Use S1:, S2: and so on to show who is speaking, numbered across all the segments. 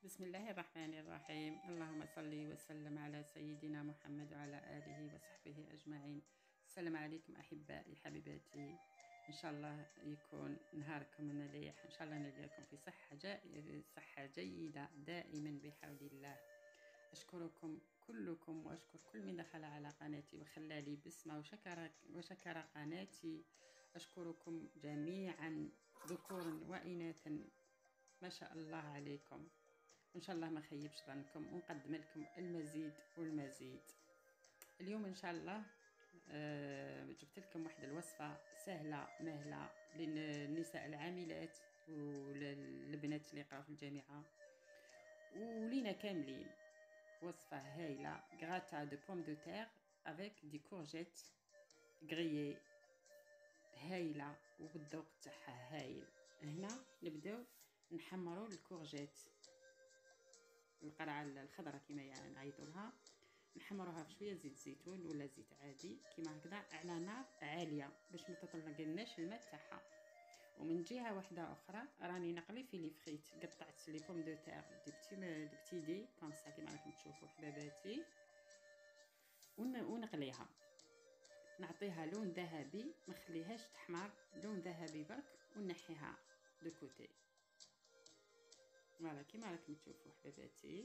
S1: بسم الله الرحمن الرحيم. اللهم صل وسلم على سيدنا محمد وعلى آله وصحبه أجمعين. السلام عليكم أحبائي حبيباتي، إن شاء الله يكون نهاركم مليح، إن شاء الله نلقاكم في صحة جيدة دائما بحول الله. أشكركم كلكم وأشكر كل من دخل على قناتي وخلالي بسمة وشكر قناتي. أشكركم جميعا ذكورا وإناثا، ما شاء الله عليكم، وإن شاء الله ما خيبش ظنكم ونقدم لكم المزيد والمزيد. اليوم إن شاء الله جبت لكم واحدة الوصفة سهلة مهلة للنساء العاملات وللبنات اللي يقراو في الجامعة ولينا كاملين. وصفة هايلة، غراتا دو بوم دو تير افيك دي كورجيت غريي، هايلة وبالذوق تاعها هايل. هنا نبداو نحمروا الكورجيت، القرعه الخضراء كما يعني نعيطوا لها، نحمروها في شويه زيت زيتون ولا زيت عادي كما هكذا على نار عاليه باش ما تطلقلناش الماء تاعها. ومن جهه واحده اخرى راني نقلي في لي فريت، قطعت لي بوم دو تير دي بتي دي كوم سا كما راكم تشوفوا حباباتي، ونقليها، نعطيها لون ذهبي، ما نخليهاش تحمر، لون ذهبي برك، ونحيها دو كوتي. فوالا كيما راكم تشوفوا حباباتي،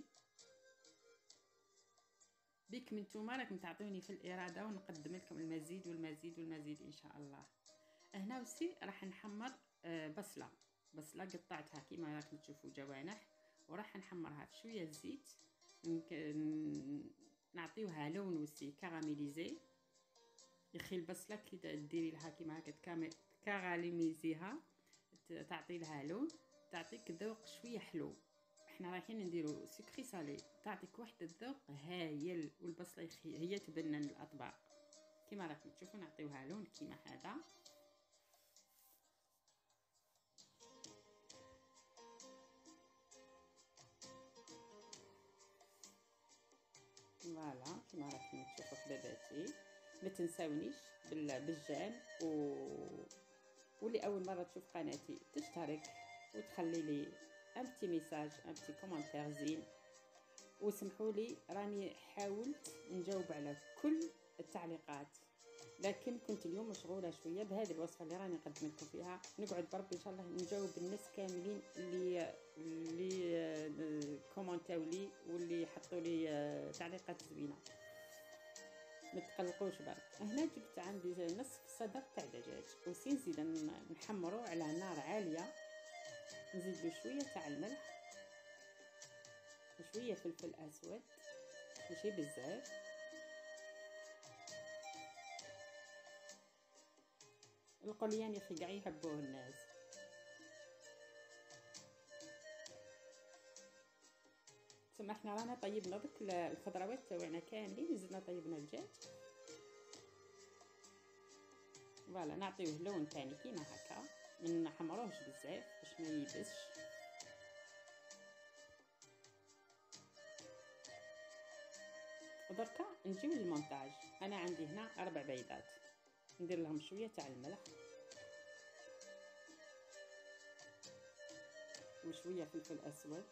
S1: بكم نتوما راكم تعطوني في الاراده ونقدم لكم المزيد والمزيد والمزيد ان شاء الله. هنا وسي راح نحمر بصله قطعتها كيما راكم تشوفوا جوانح، وراح نحمرها في شويه زيت، نعطيوها لون وسي كراميليزي. يخي البصله كي ديري لها كيما هكا كاراميليزيها تعطي لها لون، تعطيك ذوق شويه حلو. احنا رايحين نديرو سكري صالي، تعطيك واحد الذوق هايل، والبصله هي تبنن الاطباق كيما راكم تشوفوا. نعطيوها لون كيما هذا، فوالا كيما راكم تشوفوا حباباتي. ما تنساونيش بالجيم واللي اول مره تشوف قناتي تشترك وتخلي لي ان بتي ميساج، ان بتي كومونتير زين. وسمحوا لي راني حاولت نجاوب على كل التعليقات، لكن كنت اليوم مشغوله شويه بهذه الوصفه اللي راني نقدم لكم فيها. نقعد بربي ان شاء الله نجاوب الناس كاملين اللي كومونتاو لي واللي حطوا لي تعليقات زوينه، ما تقلقوش برك. هنا جبت عندي نصف صدر تاع دجاج، نزيد نحمرو على نار عاليه، نزيد له شويه تاع الملح وشويه فلفل اسود، ماشي بزاف. القليان يا اخي كاع يحبوه الناس. تما احنا رانا طيبنا ديك الخضروات تاعنا كاملين، زدنا طيبنا الدجاج. فوالا نعطيوه لون ثاني كيما هكا، ما نحمروهش بزاف باش ما ييبسش. ودركا نجيو للمونتاج. انا عندي هنا 4 بيضات، ندير لهم شويه تاع الملح وشويه فلفل اسود،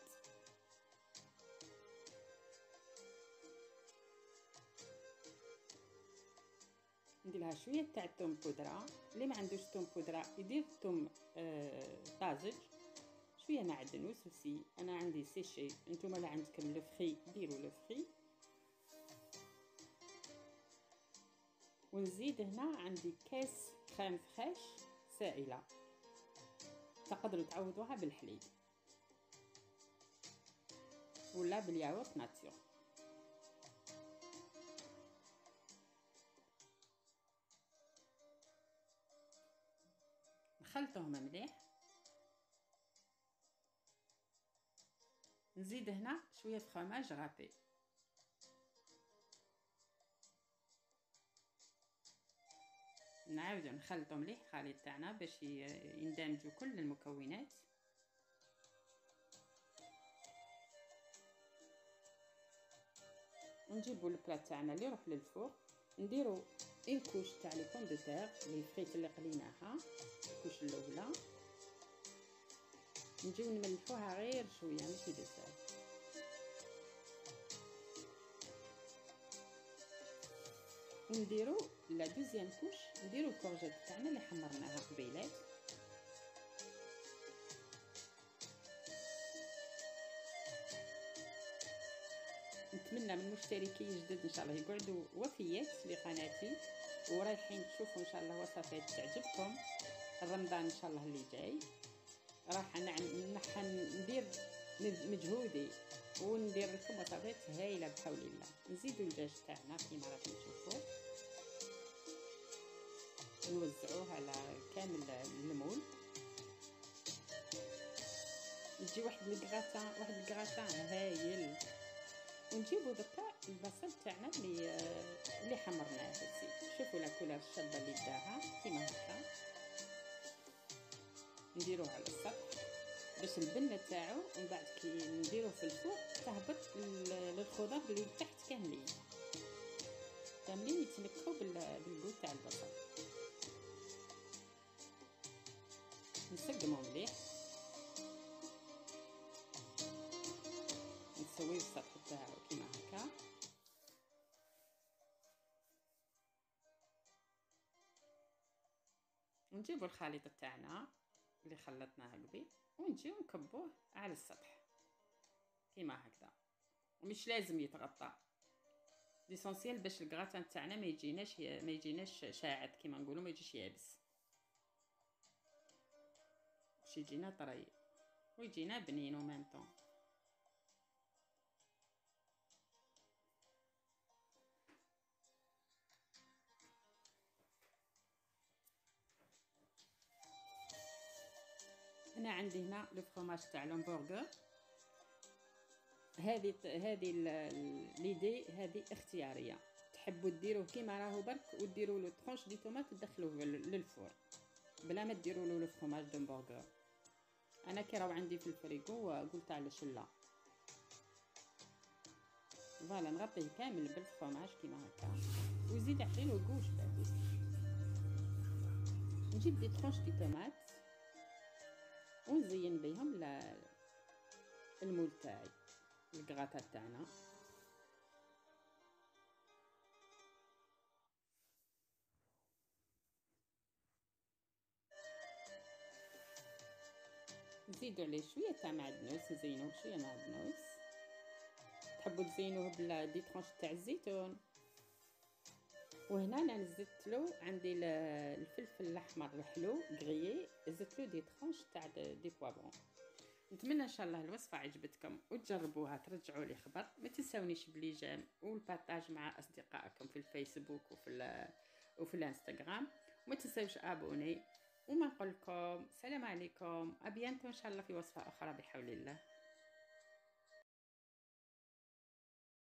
S1: ندير لها شويه تاع الثوم بودره. اللي ما عندوش ثوم بودره يدير ثوم طازج، شويه معدنوس وسي. انا عندي سيشي، نتوما اللي عندكم لفخي ديروا لفخي. ونزيد هنا عندي كاس كريم فريش سائله، تقدروا تعوضوها بالحليب ولا بالياغورت ناتيور. نخلطوهم مليح. نزيد هنا شويه فرماج غابي، نعاودو نخلطو مليح الخليط تاعنا باش يندمجوا كل المكونات. ونجيبو البلاط تاعنا اللي يروح للفوق، نديرو ان كوش تاع لي بوم دو تير لي فريت اللي قليناها، الكوش الاولى. نجيو نملحوها غير شويه ماشي بزاف. ونديرو لا دوزيام كوش، نديرو الكورجيت تاعنا اللي حمرناها قبيلات. نتمنى من المشتركين الجدد ان شاء الله يقعدوا وفيات لقناتي ورايحين تشوفوا ان شاء الله وصفات تعجبكم. رمضان ان شاء الله اللي جاي راح ندير مجهودي وندير لكم وصفات هايله بحول الله. نزيدوا الدجاج تاعنا كيما راكم تشوفوا، نوزعوه على كامل المول. يجي واحد الكغاتان هايل. ونجيبو دركا البصل تاعنا اللي حمرناه هسي. شوفوا لا كولور الشابه اللي داها كيما هكا. نديروه على السطح باش البنه تاعو، ومن بعد كي نديروه في الفوق تهبط للخضر اللي تحت كاملين يتنكهوا بالبو تاع البصل. نسقمو مليح، نسويه السطح تاعو كيما هكا. ونجيبو الخليط تاعنا اللي خلطناه قبل ونجيو نكبوه على السطح كيما هكذا. ومش لازم يتغطى، ليسونسيال باش الكغاتان تاعنا ما يجيناش شاعد كيما نقولوا، ما يجيش يابس، باش يجينا طري ويجينا بنين ومام طون. انا عندي هنا لو فرomاج تاع لومبورغر. هذه ليدي هذه اختياريه، تحبوا ديروه كيما راهو برك وديروا له طرونش دي طوماط وتدخلوه للفور بلا ما ديروا له فرomاج دومبورغر. انا كي راهو عندي في الفريغو قلت علاش لا. فوالا نغطيه كامل بالفرomاج كيما هكا وزيد عطيله كوش بابيس. نجيب دي طرونش دي طوماط ونزين بهم المول تاعي الكغاتات تاعنا. نزيدو عليه شويه تاع معدنوس، نزينوه شويه معدنوس. تحبوا تزينوه بلا دي طرونش تاع الزيتون. وهنا انا زدت له عندي الفلفل الاحمر الحلو غريي، زدت له دي طرونش تاع دي بوافرون. نتمنى ان شاء الله الوصفه عجبتكم وتجربوها ترجعوا لي خبر. ما تنساونيش بليجام والبارطاج مع اصدقائكم في الفيسبوك وفي الانستغرام. وما تنساوش ابوني. وما نقول لكم سلام عليكم، ابيانتو ان شاء الله في وصفه اخرى بحول الله.